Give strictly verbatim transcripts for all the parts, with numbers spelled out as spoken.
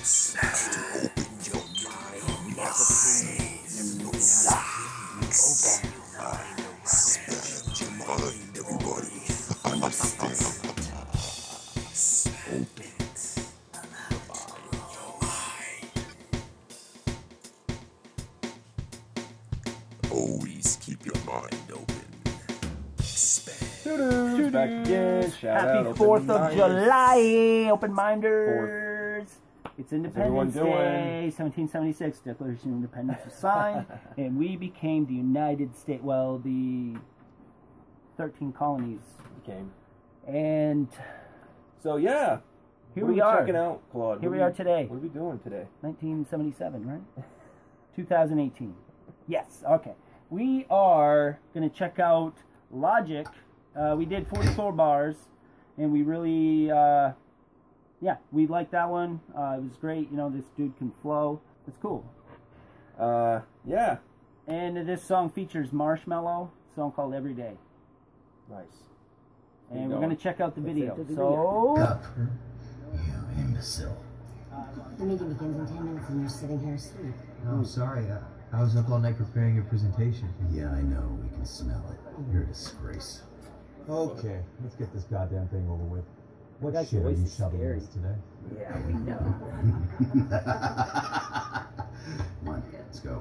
It's have to open your mind. Open your mind. Expand your mind, everybody. Understand. Open your mind. Always keep your mind open. Expand. TwoDudes, back again. Shout Happy out, fourth of July, open minders. Fourth. It's Independence Day, seventeen seventy-six, Declaration of Independence was signed, and we became the United States, well, the thirteen colonies. Became. And so, yeah. Here what we are. are. Checking out, Claude. Here what we are we, today. What are we doing today? nineteen seventy-seven, right? two thousand eighteen. Yes, okay. We are going to check out Logic. Uh, we did forty-four bars, and we really, uh, yeah, we liked that one. Uh, it was great. You know, this dude can flow. It's cool. Uh, yeah. And this song features Marshmello, a song called Every Day. Nice. And we're going to check out the video. The so, Cup, you imbecile. The meeting begins in ten minutes and you're sitting here asleep. Oh, sorry. Uh, I was up all night preparing your presentation. Yeah, I know. We can smell it. You're a disgrace. Okay, let's get this goddamn thing over with. What That shit are voice you is shoving scary. in us today? yeah, we know. Come on, let's go.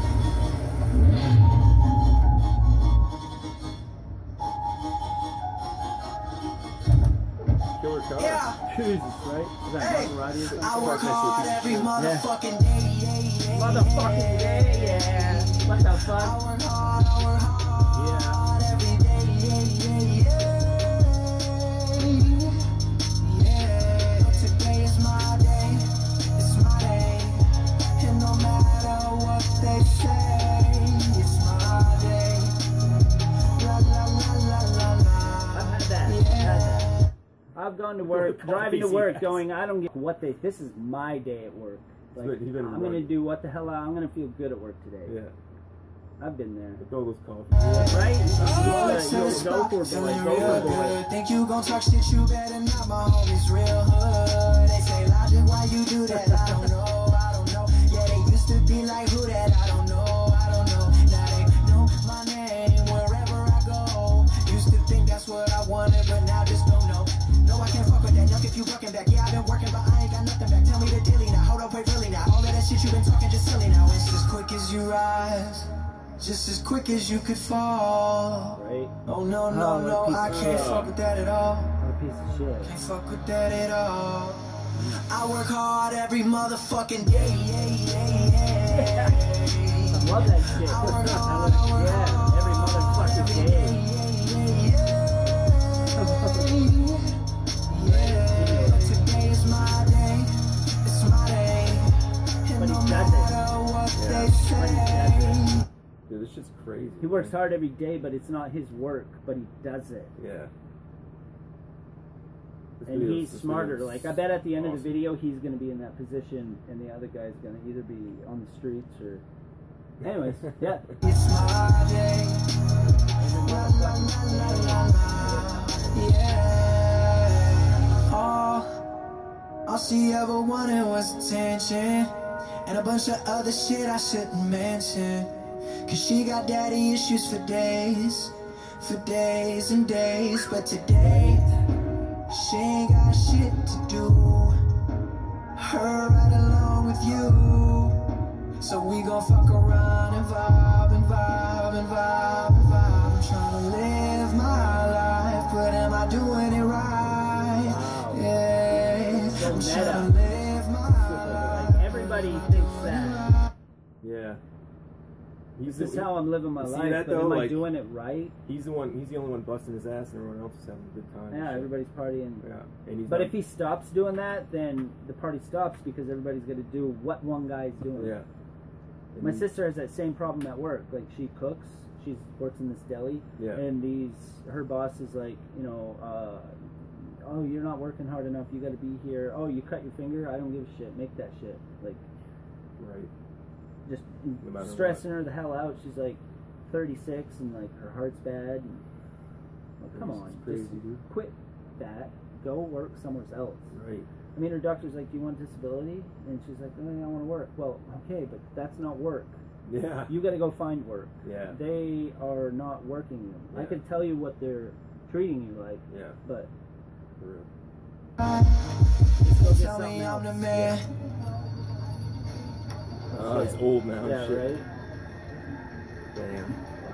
Killer car. Yeah. Jesus, right? Is that Hey, Maserati or something? I work hard every motherfucking day, yeah, yeah. Motherfucking day, yeah. What the I fuck? work hard, I work hard every day, yeah, yeah, yeah. Yeah, today is my day, it's my day. And no matter what they say, it's my day. La la la la la la. I've had that. I've had that. I've gone to work, The driving to coffee's work, yes. going, I don't get what they. This is my day at work. Like, He's been- he's been I'm gonna running. do what the hell. I- I'm gonna feel good at work today. Yeah. I've been there. With all those coffees. Right? Oh, You it's gotta- a you spot, go for it, boy. feeling Go real for it, boy. good. Think you gon' talk shit, you better not. My homies real hood. They say, Logic, why you do that? I don't know, I don't know. Yeah, they used to be like, who that? I don't know, I don't know. Now they know my name wherever I go. Used to think that's what I wanted, but now just don't know. No, I can't fuck with that. Yuck if you bucking back. Yeah, I've been working, but I ain't got nothing back. Tell me the dilly now. Hold up, wait, really now. All of that shit you been talking just silly now. It's as quick as you rise, just as quick as you could fall. Right? Oh no, Oh, no, no, piece I of can't shit. fuck with that at all. What a piece of shit. Can't fuck with that at all. I work hard every motherfucking day, yeah, yeah, yeah. I love that shit. I work I hard, I love- work yeah, hard every motherfucking every day. day, yeah, yeah, yeah. Yeah, today is my day, it's my day. And But he no does it. matter what Yeah, they but he say. Dude, this shit's crazy. He works hard every day, but it's not his work, but he does it. Yeah. This And video's- he's this smarter. video's Like, I bet at the end of awesome. the video, he's going to be in that position, and the other guy's going to either be on the streets or... Anyways, yeah. It's my day. La, la, la, la, la, la. Yeah. All, all she ever wanted was attention, and a bunch of other shit I shouldn't mention. Cause she got daddy issues for days, for days and days. But today, she ain't got shit to do. Her right along with you. So we gon' fuck around and vibe and vibe and vibe and vibe. I'm tryna live my life, but am I doing it right? Wow. Yeah, So I'm meta. tryna live my life. Like, everybody thinks that. Yeah. He's This is the, how I'm living my you see life, that, but though? am I Like- doing it right? He's the one. He's the only one busting his ass, and everyone else is having a good time. Yeah, everybody's partying. Yeah. And he's But not- if he stops doing that, then the party stops because everybody's going to do what one guy's doing. Yeah. And My he- sister has that same problem at work. Like, she cooks, she works in this deli, Yeah. and these her boss is like, you know, uh, oh, you're not working hard enough. You got to be here. Oh, you cut your finger. I don't give a shit. Make that shit. Like, Right. just No matter stressing her the hell out. She's like thirty-six, and like her heart's bad. And, like, come It's on, crazy, just dude. quit that. Go work somewhere else. Right. I mean, her doctor's like, do you want disability? And she's like, oh, I want to work. Well, okay, but that's not work. Yeah. You got to go find work. Yeah. They are not working you. Yeah. I can tell you what they're treating you like. Yeah. But. For real. Go get Tell something me I'm else. the man. Oh, he's old now. Yeah, shit. right? Damn.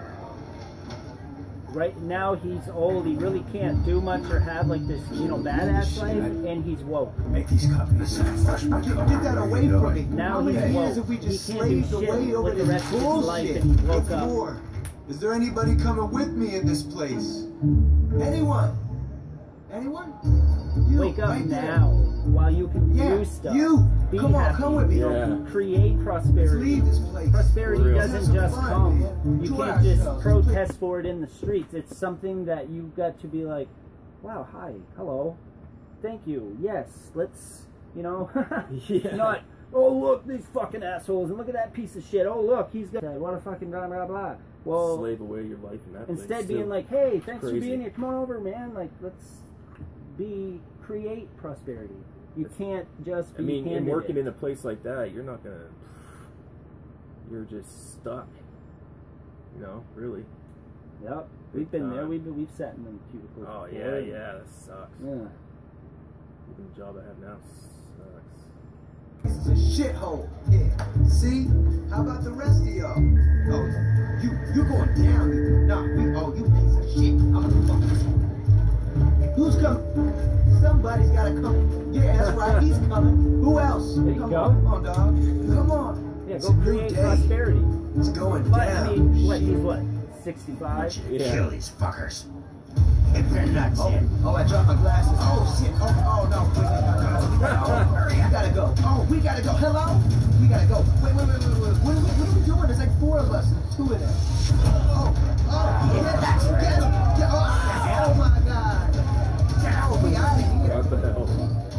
Right now he's old. He really can't do much or have like this, you know, badass life, and he's woke. Make these copies. Get, get that away from me. Now How many he's years woke. have we He just can't do slaved shit away over with the this rest of his life, bullshit? and he woke It's up. war. Is there anybody coming with me in this place? Anyone? Anyone? You, Wake up right there. now while you can Yeah, do stuff. you. Be Come on, happy. come with me. Yeah. Create Let's prosperity. leave this place. Prosperity For real. doesn't Have some just fun, come. man. You Enjoy can't just ourselves. protest for it in the streets. It's something that you've got to be like, wow, hi, hello, thank you, yes, let's, you know, Yeah. not, oh, look, these fucking assholes, and look at that piece of shit, oh, look, he's got, what a fucking blah, blah, blah. Well, Slave away your life in that place, instead too. being like, hey, thanks for Crazy. being here, come on over, man, like, let's be, create prosperity. You can't just be I mean, in handed working it. in a place like that, you're not gonna. You're just stuck. You know, really. Yep, we've been there, time. we've, been, we've sat in them cubicles Oh before. yeah, yeah, that sucks. Yeah. Even the job I have now sucks. This is a shithole. Yeah. See? How about the rest of y'all? Oh, you, you going down? Nah, we, oh, you piece of shit. I'm gonna fuck you. Who's coming? Somebody's gotta come. Yeah, that's right. He's coming. Who else? There you come go. on, come on, dog. Come on. Yeah, It's go a new create day. prosperity. It's going But down. I mean, what, he's what, sixty-five? Yeah. Kill these fuckers. If they're nuts Oh, in. oh, I dropped my glasses. Oh shit. Oh, oh no. Wait, wait, wait, wait, wait. Oh, hurry, I gotta go. Oh, we gotta go. Hello? We gotta go. Wait, wait, wait, wait, wait. What are we, what are we doing? There's like four of us. Two of them. Oh, oh, yeah, that's right. Get him. Get, oh, oh my god. Oh, we out of here. What the hell?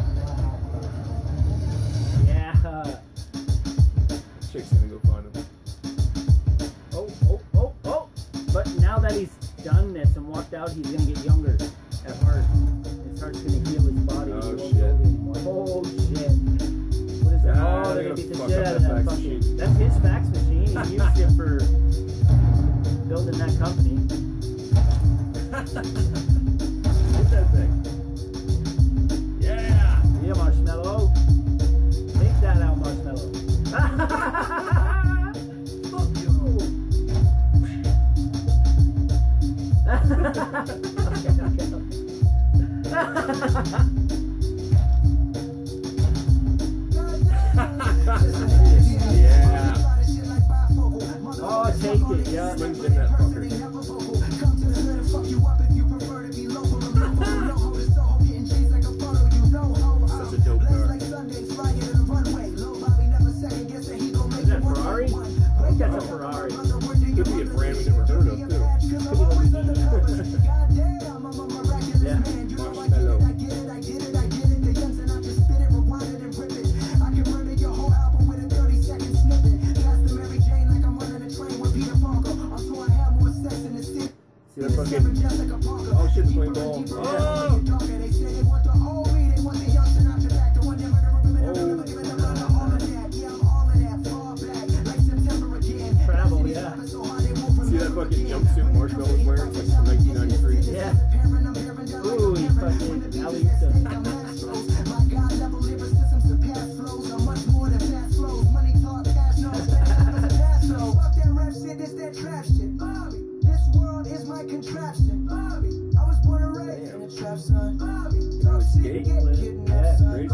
Yeah. Chick's gonna go find him. Oh, oh, oh, oh. But now that he's done this and walked out, he's gonna get younger at heart. His heart's gonna heal his body. Oh, He won't shit. be old anymore. Oh shit. What is that? Ah, Oh, they're they're gonna gonna beat the fuck shit up out of that that fax fucking. machine. That's his fax machine. He used it for building that company. Get that thing. Yeah. Yeah, Marshmello. Take that out, Marshmello. Fuck you. Okay, okay, Yeah. Oh, take it, yeah. Swims in that fucker. Such a dope car. Is that Ferrari? I think that's a Ferrari. Could be a brand we never heard of, too. Yeah. Marshmello. See that fucking. Oh shit, the playing ball. Oh! Travel, yeah. See that fucking jumpsuit Marshmello was wearing? It's like from nineteen ninety-three. Yeah. Ooh, he fucking alley-ooped him. Skate. Yeah, Crazy.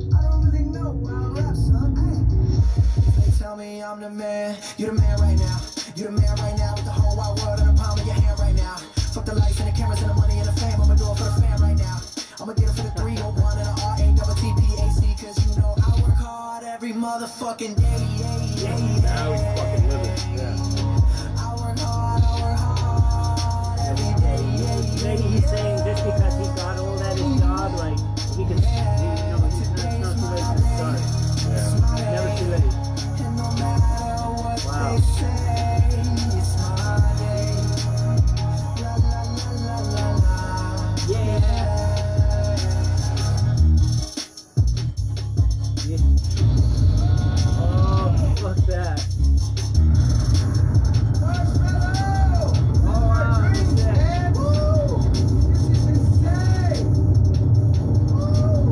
Tell me I'm the man, you the man right now. You the man right now with the whole wide world in the palm of your hand right now. Fuck the lights and the cameras and the money and the fame. I'ma do it for the fam right now. I'ma get it for the three oh one and the R A double T P A C. Cause you know I work hard every motherfucking day. Yeah, yeah, Now he's fucking living. Yeah. I work hard, I work hard every day. Yeah, yeah. maybe he's saying just because he got old at his job, like, he can, he, you know, it's not, it's not too late to start. Yeah. Never too late. And no matter what Wow. they say, it's my day. La la la la la la. Yeah. Oh, fuck that. Marshmello! Oh, wow, Dreams, shit. man! Woo! This is insane! Woo!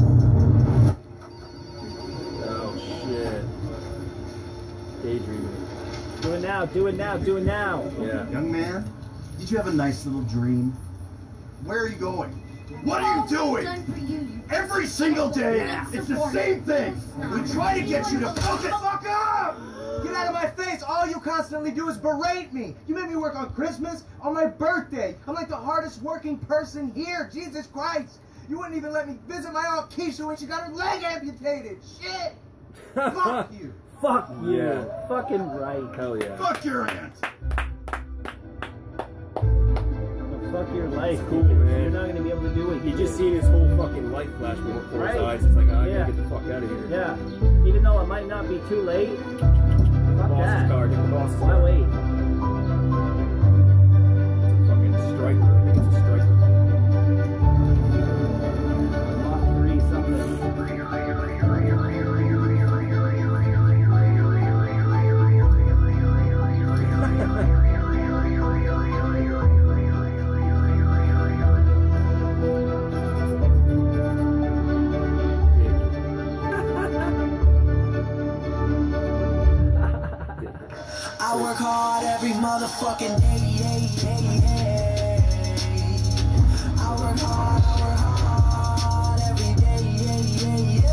Oh shit. Daydreaming. Do it now, do it now, do it now. Yeah. Young man, did you have a nice little dream? Where are you going? What are you doing? Done for you, you Every single day, Yeah. it's the same thing. We try to get you to fuck it. Fuck up! Get out of my face! All you constantly do is berate me! You made me work on Christmas, on my birthday! I'm like the hardest working person here! Jesus Christ! You wouldn't even let me visit my Aunt Keisha when she got her leg amputated! Shit! Fuck you! Fuck you. Yeah. Fucking right. Hell yeah. Fuck your aunt. Fuck your life. Cool, man. You're not gonna be able to do it. You just seen his whole fucking life flash before Right. his eyes. It's like, oh, I Yeah. gotta get the fuck out of here. Yeah. Even though it might not be too late. Fuck Boss's that. car, get the boss's Why car. wait? It's a fucking striker. I think it's a striker. Mach three something. I work hard every motherfucking day, yeah, yeah, yeah. I work hard, I work hard every day, yeah, yeah,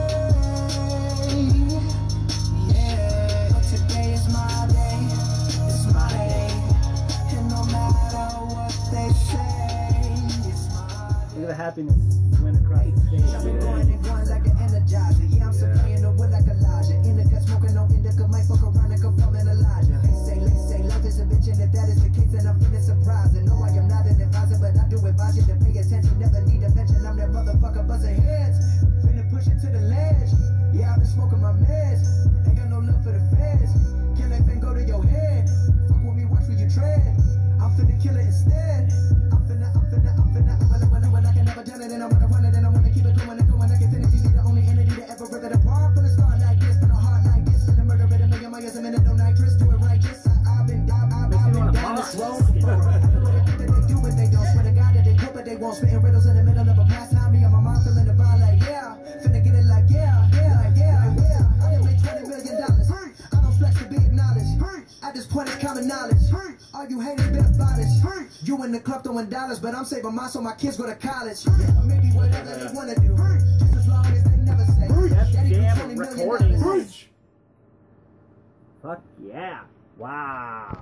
yeah. Yeah, but today is my day, it's my day. And no matter what they say, it's my day. Look at the happiness went across the stage. I've been going and going like an energizer. Yeah, I'm supplying the wood like Elijah. Indica smoking on indica, might fuck around and come from an Elijah. They say, they say, love is a bitch, and if that is the case, then I'm feeling surprised. And no, I am not an advisor, but I do advise you to pay attention. Never need to mention I'm that motherfucker buzzing heads. Finna push it to the ledge. Yeah, I've been smoking my meds. Ain't got no love for the feds. Can't let them go to your head. Fuck with me, watch where you tread. I'm finna kill it instead. I'm finna, I'm finna, I'm finna, I'm finna, when, when I can never done it, and I wanna run it, and I wanna keep it going and going. I can finish be the only entity to ever rip it apart. From the start like this, from a heart like this, finna murder it a million miles a minute, no nitrous, do it righteous. I, I've been, I've, I've, I've been down this road. I know what they think that they do, but they don't. Swear to God that they could, but they won't. Spitting riddles in the middle of a pass. Now me on my mind feeling the vibe like yeah, finna get it like yeah, yeah, like yeah, yeah. I done made twenty million dollars. I don't flex to be acknowledged. At this point, it's common knowledge. All you haters been about it. You in the club throwing dollars, but I'm saving mine so my kids go to college. Or maybe whatever they wanna do. Just as long as they never say. That's Daddy do damn twenty million recording. dollars. Fuck yeah. Wow.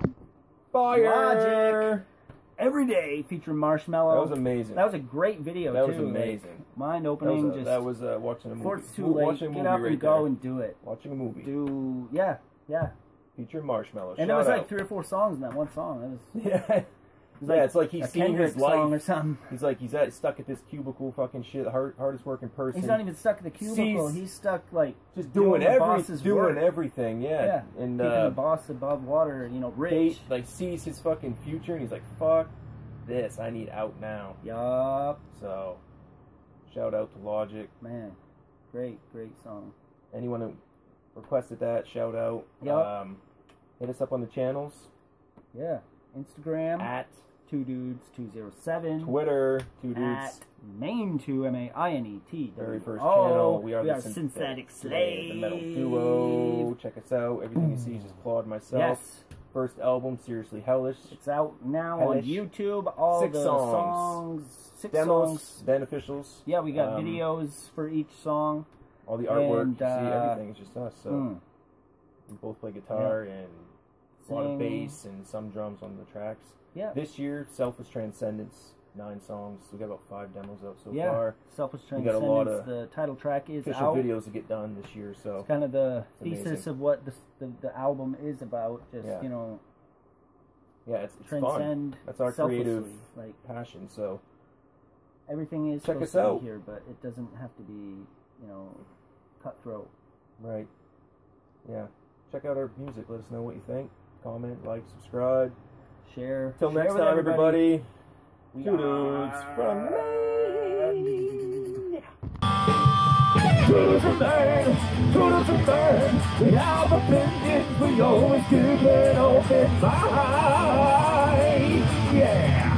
Fire! Logic. Every day featuring Marshmello. That was amazing. That was a great video That too. was amazing. Mind That opening. was, a, just that was uh, watching a before movie. it's too Mo- late. Watching a Get movie up right and go there. and do it. Watching a movie. Do yeah, yeah. Feature Marshmello. And Shout there was like out. three or four songs in that one song. That was, Yeah. it was Yeah, it's like he's a seen Kendrick his life. song or something. He's like he's at, stuck at this cubicle, fucking shit, hard, hardest working person. He's not even stuck in the cubicle. Sees- He's stuck like just doing, the every, boss's doing work. everything. Yeah, Yeah, and keeping uh, the boss above water. You know, they rich. like sees his fucking future, and he's like, "Fuck this, I need out now." Yup, So, shout out to Logic. man, great, great song. Anyone who requested that, shout out. Yup. Um, hit us up on the channels Yeah, Instagram at two dudes two zero seven. Twitter, two dudes. At main two M A I N E T. Very first Oh, channel. We are we the are Synth- Synthetic the Slave. metal duo. Check us out. Everything you see is just Claude myself. Yes, First album, Seriously Hellish. it's out now Hellish. on YouTube. All Six the songs. songs, six Demos, songs. then officials. Yeah, we got Um, videos for each song. All the artwork, And, you see, uh, everything is just us. So Mm. we both play guitar and a lot of Sing. bass and some drums on the tracks. Yeah. This year, Selfish Transcendence, nine songs. We got about five demos out so Yeah, far. Selfish We got a lot Transcendence. of The title track is Official out. videos to get done this year. So It's kind of the It's thesis amazing. of what the, the the album is about. Just Yeah. you know, yeah, it's, it's fun. transcend. That's our selflessly. creative Like passion. So everything is Check supposed us to out. be here, but it doesn't have to be, you know, cutthroat. right, yeah. Check out our music. Let us know what you think. Comment, like, subscribe. Share. Till share next with time, everybody. We Two dudes are- from me. TwoDudes remain, TwoDudes remain. We have opinions, we always keep an open mind. Yeah.